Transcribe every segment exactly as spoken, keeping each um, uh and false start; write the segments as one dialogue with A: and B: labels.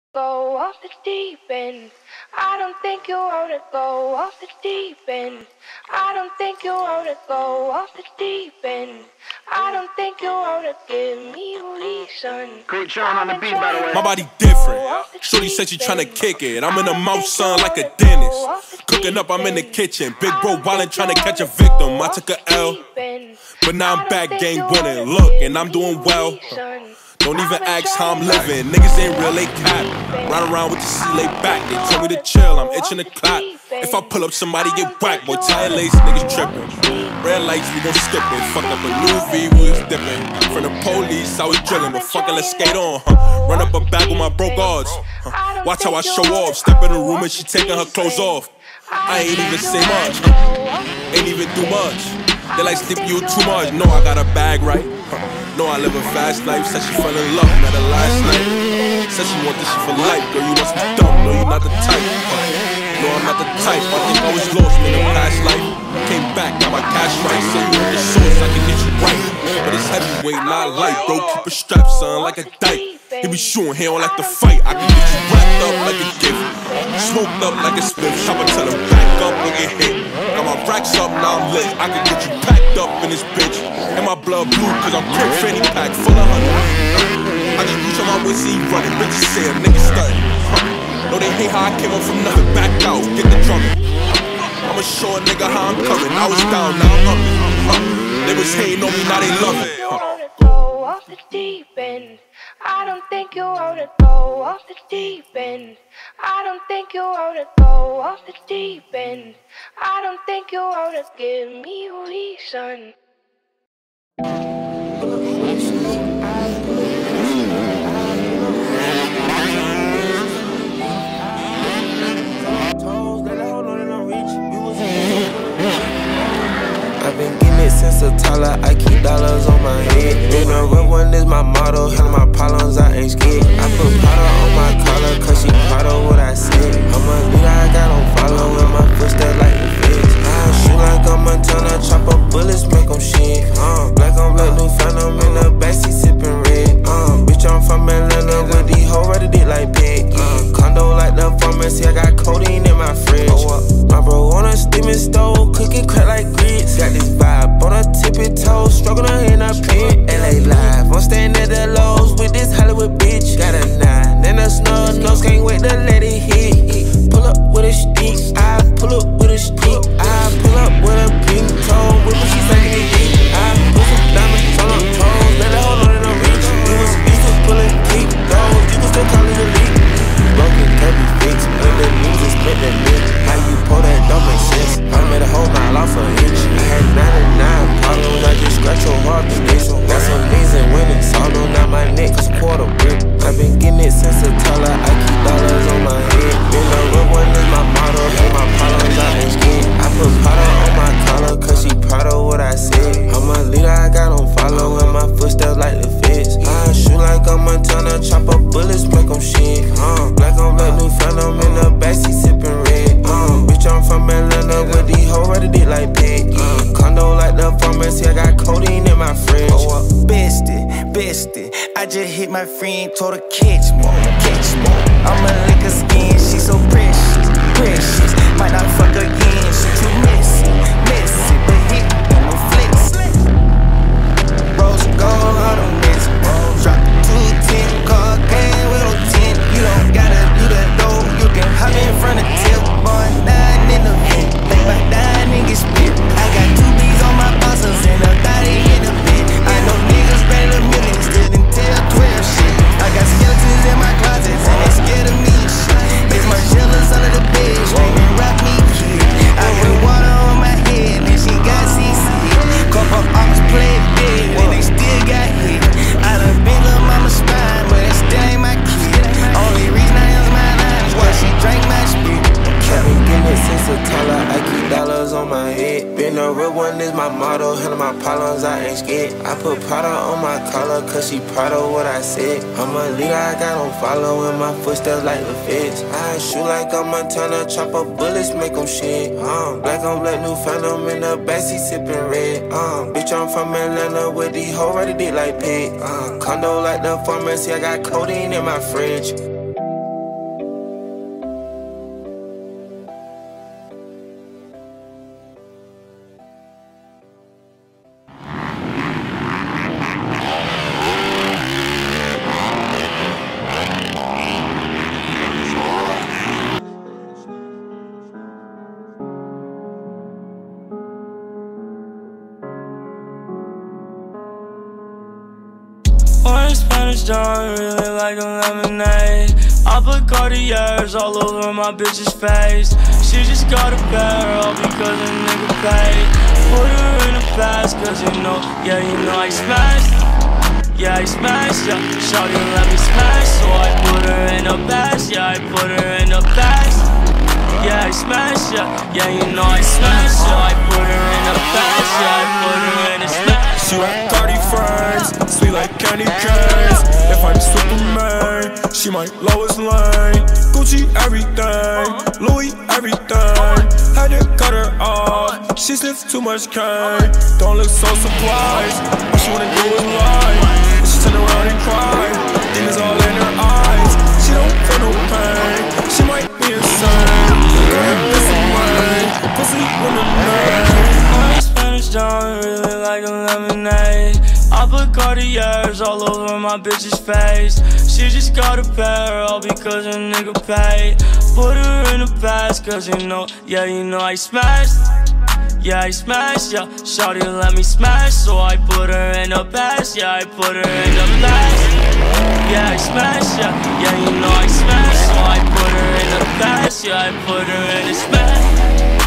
A: Go off the deep end. I don't think you wanna go off the deep end. I don't think you wanna go off the deep end. I don't think you wanna give me a reason.
B: Great Sean on the beat, by the way.
C: My body different. Shorty said she tryna kick it. I'm in the mouth, son, like a dentist. Cooking up, I'm in the kitchen. Big bro wildin' tryna catch a victim. I took a L, but now I'm back game winning. Look, and I'm doing well. Don't even ask how I'm living. Niggas ain't real, they cap. Ride around with the C laid back. They told me to chill, I'm itching to clap. If I pull up, somebody get whacked. Boy, tie lace, niggas trippin'. Red lights, we gon' skip it. Fuck up a new V, we was dipping. From the police, I was drilling. But fuckin', let's skate on, huh? Run up a bag with my broke odds. Huh? Watch how I show off. Step in the room and she taking her clothes off. I ain't even say much, huh? Ain't even do much. They like sleep you too much. No, I got a bag right. Huh? No, I live a fast life. Said she fell in love, met her last night. Said she want this shit for life. Girl, you must be dumb. No, you not the type. Huh? No, I'm not the type. I think I was lost in a past life. Came back, got my cash right. Say you want the source, I can get you right. But it's heavyweight, not light. Bro, keep a strap, son, like a dyke. He be shooting, he don't like to fight. I can get you wrapped up like a gift. Smoked up like a spliff. Chopper tell him back up and get hit. Got my racks up, now I'm lit. I can get you packed up in this bitch. And my blood blue, cause I'm quick fanny pack full of honey. I just reach on my waist, see you running. Bitches say a nigga stuntin'. No, they hate how I came up from nothing. Back out, get the drumming. I'ma show a nigga how I'm coming. I was down, now I'm up. They was hating on me, now they love it.
A: Go off the deep end. I don't think you wanna go off the deep end. I don't think you wanna go off the deep end. I don't think you wanna give me a reason.
D: I've been getting it since a toddler, I keep dollars on my head. Being a real one is my motto, handle my problems, I ain't scared. I put powder on my collar, cause she proud of what I said. I'm a leader, I got on follow, and my footsteps like the feds. I shoot like a Montana, chop up bullets, make them shit. Uh, black on black, new phantom in the backseat sipping red. Uh, bitch, I'm from Atlanta, with these hoes ready to like pig. Uh, condo like the pharmacy, I got codeine in my fridge. My bro on a steaming stove, cooking crack like grits. Got this vibe on a tippy toe, struggling in a pit. L A live, I'm staying at the lows with this Hollywood bitch. Got a nine and a snub nose, can't wait to let it hit. Pull up with a stick, I pull up with a stick. I pull up with a pink toe, with me she sucking it deep. I put some diamonds on her toes, let her hold on in the reach. You was used to pulling keep those, you was still calling the leak. Broken can't be fixed, and the news is split the lip. How you pull that don't make sense. I made a whole mile off an inch. I had ninety-nine problems, I just scratch your heart to this. Got some knees and winning, all on out my neck, cause quarter brick. I've been getting it since a toddler, I keep dollars on my head. Been a real one is my motto, and my problems I ain't scared. I put powder on my collar, cause she proud of what I said. I'm a leader, I got on follow, and my footsteps like the feds. I shoot like a Montana, chop up bullets, make them shit. Uh, black on black, new phantom in the backseat sipping red. Uh, bitch, I'm from Atlanta, with these hoes ready to like pig. Uh, condo like the pharmacy, I got codeine in my fridge.
E: Bestie, bestie, I just hit my friend, told her catch me, catch me. I'ma lick her skin, she so precious, precious. Might not fuck again, she too messy, messy. But hit me, no flexy. Rose gold, all the mess. Drop two ten, car game with no ten. You don't gotta do that though, you can hop in front of tip. Boy, nine in the vent, make my nine niggas spit. I got two B's on my bosses and a thotty in the bed. I know niggas better than millions, didn't tell twelve shit. I got skeletons in my closets and they scared of me and shit. It's my jealous under the bed, screaming rock me kid. I put water on my head and she got C C. Couple ops played dead and they still got hit. I done been little mama's spine, but it still ain't my kid. Only reason I answer my line is why she drank my spit.
D: I've been getting it since a toddler, I keep dollars on my head. Been a real one is my motto, handle my problems, I ain't scared. I put powder on my collar, cause she proud of what I said. I'm a leader, I got on follow, and my footsteps like the feds. I shoot like a Montana, chop up bullets, make them shit. Uh, black on black, new phantom in the backseat sipping red. Uh, bitch, I'm from Atlanta, with these hoes ready to like pig. Uh, condo like the pharmacy, I got codeine in my fridge.
B: John, really like a lemonade. I put Cartiers all over my bitch's face. She just got a pair all because a nigga paid. Put her in the past cause you know, yeah you know I smashed. Yeah I smashed, yeah, shawty let me smash. So I put her in the past, yeah I put her in the past. Yeah I smashed, yeah, yeah you know I smashed. So I put her in the past, yeah I put her in the smash.
C: She like Cardi friends, sweet like candy canes. If I'm Superman, she my Lois Lane. Gucci everything, Louis everything. Had to cut her off, she sniffs too much cane. Don't look so surprised, all she wanna do is lie. She turn around and cry, demons all in her eyes. She don't feel no pain, she might be insane. Girl, this is mine, pussy in the name.
B: Spanish John, really like a lemonade. I put Cartiers all over my bitch's face. She just got a pair all because a nigga paid. Put her in the past cause you know, yeah you know I smashed. Yeah I smashed, yeah, shawty let me smash. So I put her in the past, yeah I put her in the past. Yeah I smashed, yeah, yeah you know I smashed. So I put her in the past, yeah I put her in the smash.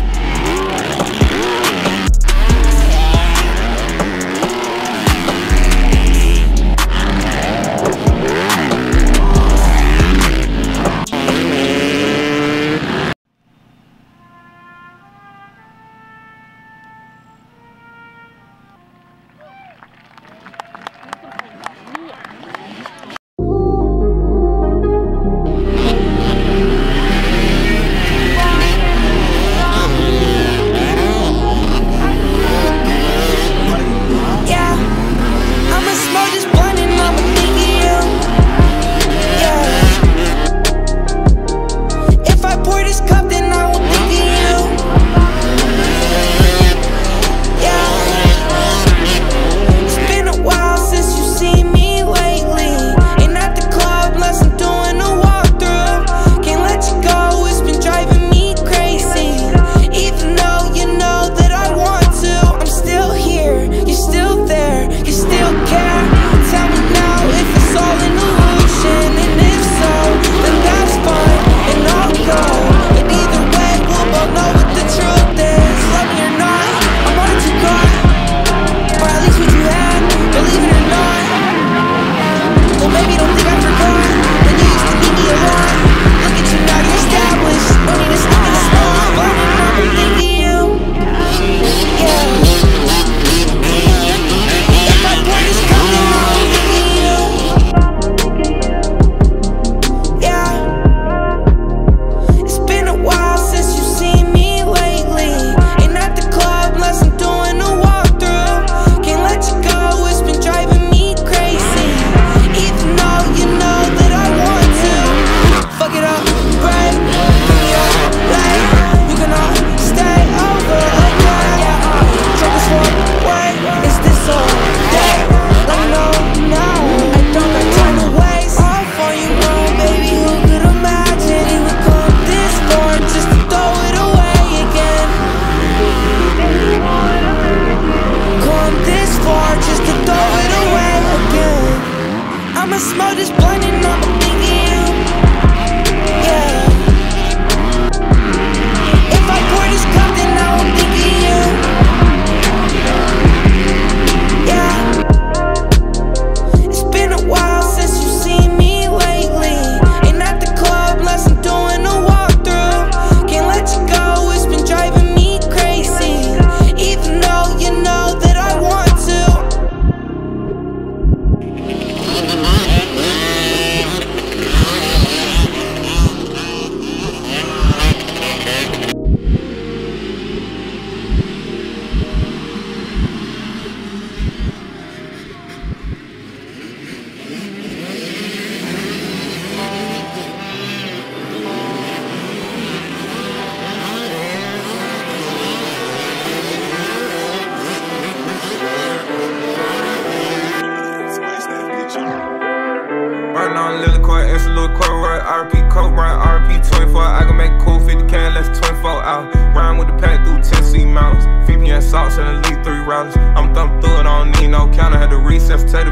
F: R P, coke run R P twenty-four. I can make cool fifty K less twenty-four hours. Rhyme with the pack through Tennessee mountains. V P N salts and elite three routers. I'm thumping through it, I don't need no counter. Had to reset potato, been my neck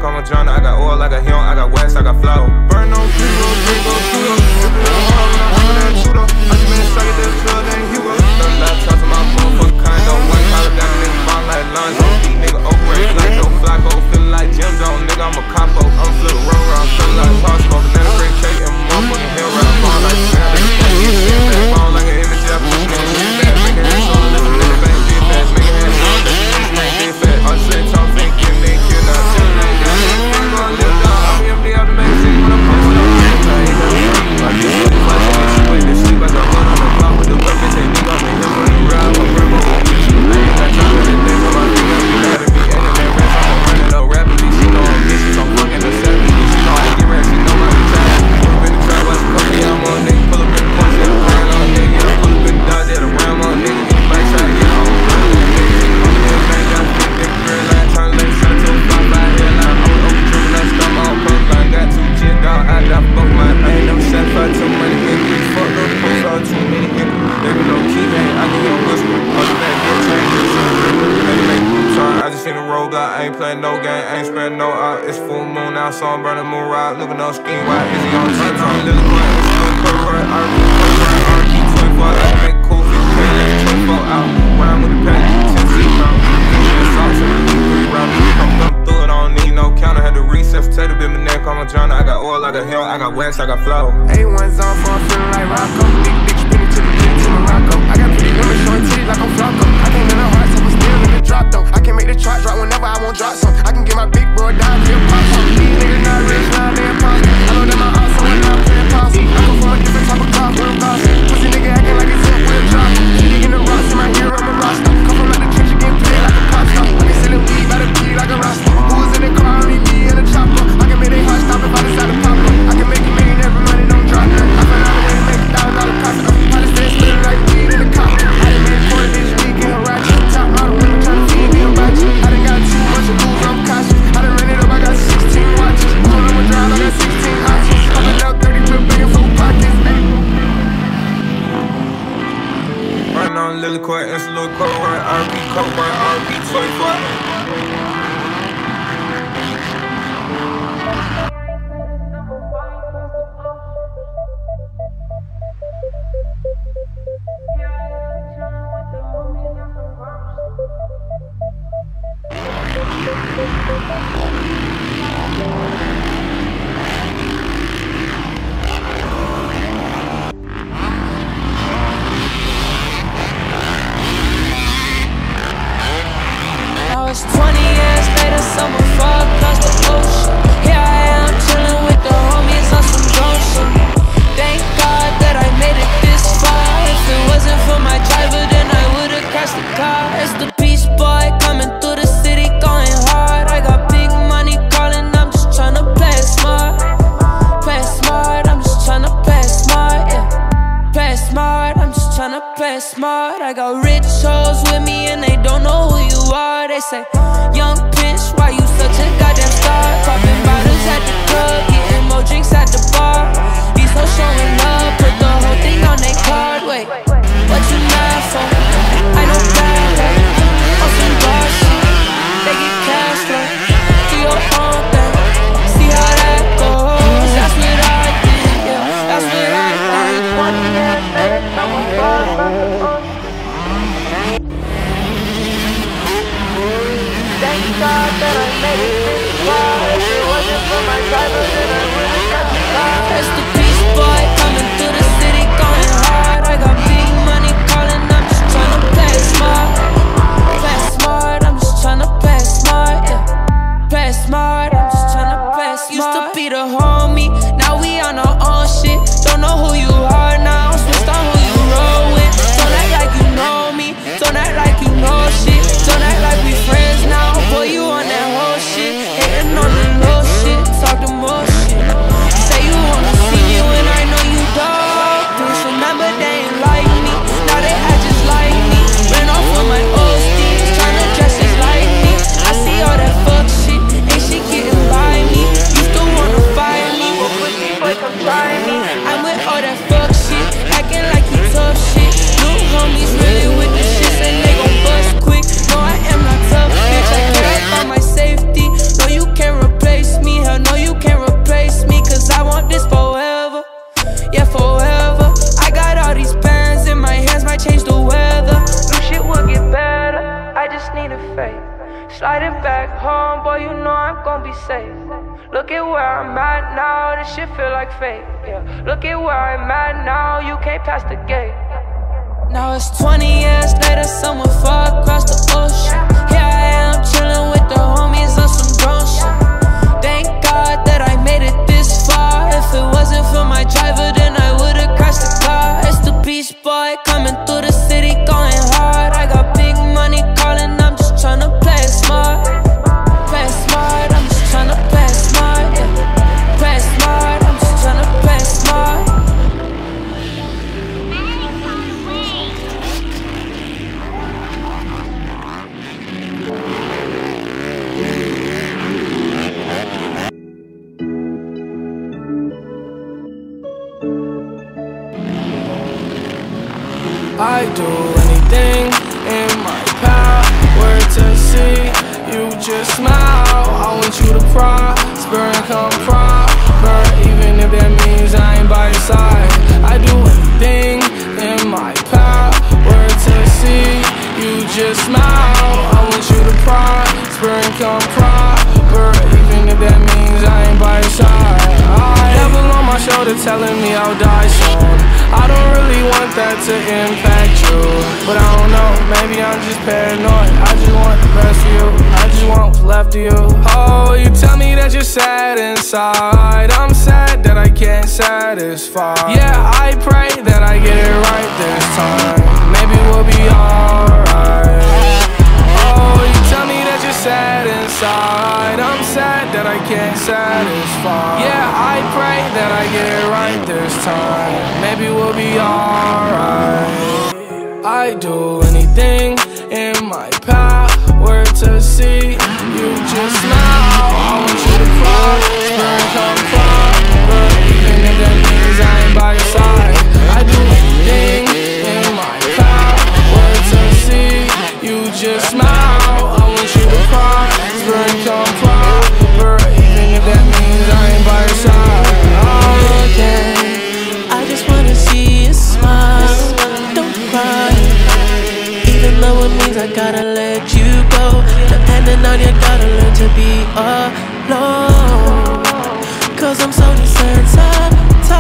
F: I'm a John. I got oil, I got hill, I got west, I got flow. Burn on Hugo, Hugo, Hugo. I just been stuck at this club named Hugo. No laptops in my motherfucking condo. White collar got a nigga ball like Lonzo. These nigga overrated like Joe Flacco. Feeling like Jim Jones, nigga, I'm a capo. I'm flip roll around, feeling like Costco. Banana bread cake and motherfucking hill rap. Ball like Sam. Ball like an image of a skin. Make it hands on the listen to the bank. Be fast, make it hands on the listen. Be fast. I'm sitting talk, thinking, they kill us. I'm gonna live down. I'm empty out the magazine when I'm posted up. I ain't never seen my bitch. Wait, this sleep like I'm on the block with the weapon. They need on me. Him on the ride, I'm rebel. I ain't got time for this thing. I'm on the ride. You gotta be ending that rest. I'm running up rapidly. She know I'm busy. So I'm fucking the seventies. She know I get rest. She know I'm tired. Pull up in the trap, watch the coffee. I'm on nigga. Pull up in the punch. Yeah, I'm ran on nigga. Yeah, pull up in the dodge. Yeah, the ram on nigga. Get the bike shot. Yeah, I'm on nigga. I'm in the bank. Got a big nigga grill line. Trying to lay shot to a five five headline. I'm over tripping. Let's come on post line. Got two jit dog. I got both mine. I ain't never satisfied too many niggas. Fuck those posts. All too many niggas. They be no key man. I give you a whisper. All the back get changed. I just seen a roadblock, I ain't playing no game, I ain't spreading no out. It's full moon now, so I'm burning moon ride. Looking on scheme, why is he on time? I'm little boy, it's still corporate, R P, R P, twenty-four, I can make cool, fifty K, let's twenty-four out. Round with the pack, ten C count. Sauce in the three round, come thumb through it, I don't need no counter. Had to reset, potato, bit my neck, I'm a John. I got oil, I got hill, I got west, I got flow.
E: A one's on for I'm feeling like Rocco. Big, big spinning to the beat to Morocco. I got pretty women showing titties like I'm Flocko. I can't in the heart, so I'm still in the drop though. I can make the chart drop whenever I want drop some. I can get my big bro down, he'll pop some. These niggas not rich, now they impossible. I know that my house, so I'm not playing posse. I come from a different type of car, real boss. Pussy nigga acting like it's hip, real drop. She digging the rocks in my ear, I'm a roster. Come from like the trench, again, play like a pop star. I can sell a weed by the beat like a roster. Who was in the car, only me and a chopper. I can make they heart stop if I decide to pop up. I can make a million every money, don't drop none. I found out that make a thousand dollar profit. I just stay spinning like weed in the cop. I done made a quarter this week in a ratchet. Top model women tryna feed me a ratchet. I done got too much of booze, I'm cautious. I done ran it up, I got sixteen watches. Told them a drive, I got sixteen options. I been out thirty real begging for pockets.
F: Running on Lily Court, it's a little cold, right? R P, cold, right? R P, twenty-four.
B: Now it's twenty years later, summer fall across the ocean. Here I am chilling with the homies on some drone shit. Thank God that I made it this far. If it wasn't for my driver, then I would've crashed the car. It's the Beach Boy coming through the city, going hard. I got big money calling, I'm just tryna play it smart. Play it smart, I'm just tryna play it smart, yeah. Play it smart, I'm just tryna play it smart. I got rich hoes with me and they don't know who you are. They say, young bitch, why you such a goddamn star? Popping bottles at the club, getting more drinks at the bar. These hoes showing love, put the whole thing on their card. Wait, what you mad for? I don't bad her. On some bar shit, they get cash flow. Do your own thing, see how that goes. That's what I did, yeah, that's what I did. Twenty years later, someone falls from the ocean. Thank God that I made it this far. If it wasn't for my driver, then I would've got the car. It's the Beach Boy coming
G: slide it back home, boy, you know I'm gon' be safe. Look at where I'm at now, this shit feel like fate, yeah. Look at where I'm at now, you can't pass the gate.
H: Now it's twenty years later, someone far across the ocean. Here I am, chillin' with the homies on some drone shit. Thank God that I made it this far. If it wasn't for my driver, then I would've crashed the car. It's the Beach Boy coming through the city, going hard. I got big money calling, I'm just tryna play it smart. Play it smart, I'm just tryna play it smart, yeah. Play it smart, I'm just tryna play it smart.
B: I do anything in my power to see you just smile. I want you to prosper and come proper, even if that means I ain't by your side. I do anything in my power to see you just smile. I want you to prosper and come proper, even if that means I ain't by your side. I devil on my shoulder telling me I'll die soon. I don't really want that to impact you, but I don't know, maybe I'm just paranoid. I just want the best for you, I just want what's left of you. Oh, you tell me that you're sad inside, I'm sad that I can't satisfy. Yeah, I pray that I get it right this time, maybe we'll be alright. Oh, you tell me that you're sad inside, I'm sad that I can't satisfy. Yeah, I pray that I get it right this time, maybe we'll be alright. I do anything in my power to see you just smile. I want you to prosper and come proper, even if that means I ain't by your side. I do anything in my power to see you just smile. I want you to prosper and come proper, even if that means I ain't by your side. Oh,
H: Yeah, I just wanna see you smile. Don't cry, even though it means I gotta let you go. Depending on you, gotta learn to be alone. Cause I'm so desensitized.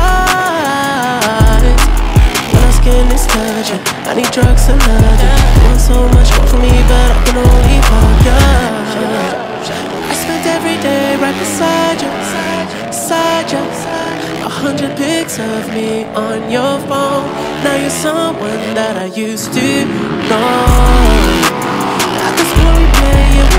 H: When our skin is touching, I need drugs to love you. You want so much more from me, but I can only fuck you. I spent every day right beside you, beside you. A hundred pics of me on your phone. Now you're someone that I used to know. I just wanna play you